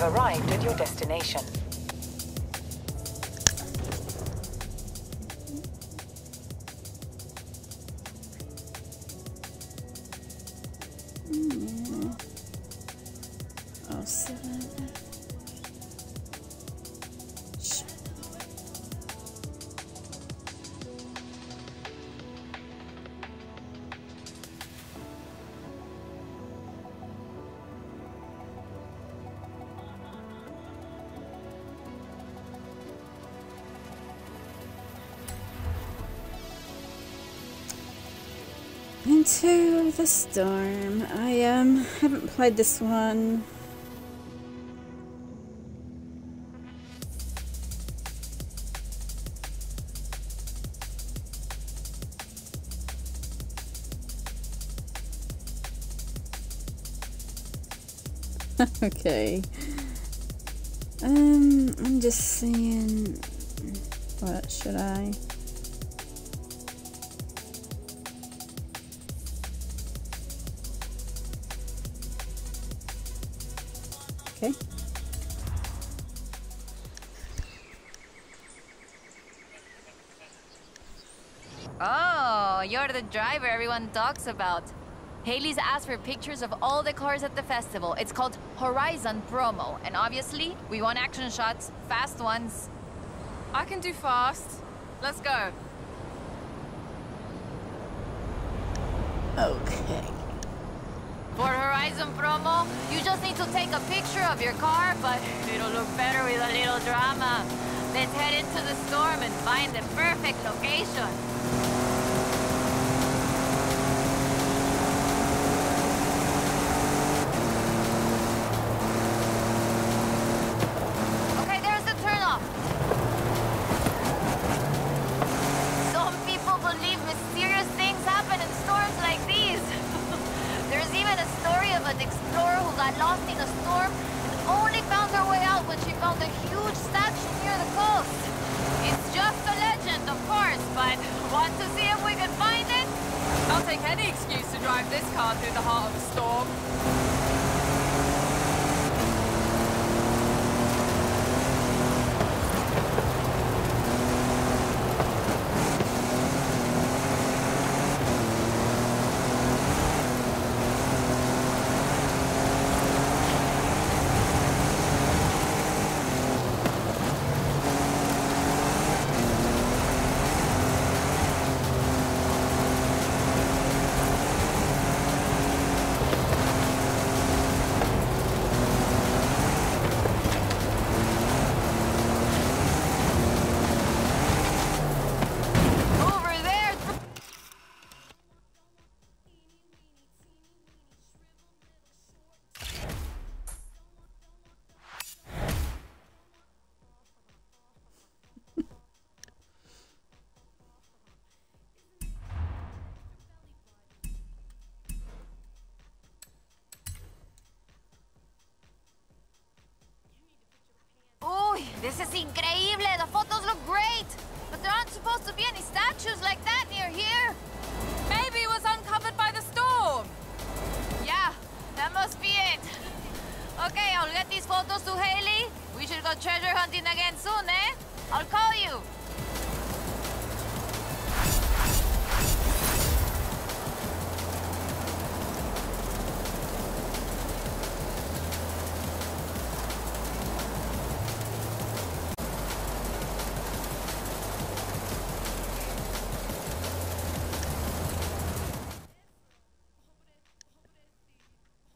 have arrived at your destination. Oh, 7. Into the Storm. I haven't played this one. Okay. I'm just seeing what should I? Okay. Oh, you're the driver everyone talks about. Haley's asked for pictures of all the cars at the festival. It's called Horizon Promo, and obviously, we want action shots, fast ones. I can do fast. Let's go. Okay. For Horizon Promo, you just need to take a picture of your car, but it'll look better with a little drama. Let's head into the storm and find the perfect location. Okay, there's the turnoff. Some people believe mysterious things happen in storms like these. There's even a story of an explorer who got lost in a storm and only found her way out when she found a huge statue near the coast. It's just a legend, of course, but want to see if we can find it? I'll take any excuse to drive this car through the heart of a storm. This is increíble! The photos look great! But there aren't supposed to be any statues like that near here! Maybe it was uncovered by the storm! Yeah, that must be it! Okay, I'll get these photos to Haley. We should go treasure hunting again soon, eh? I'll call you!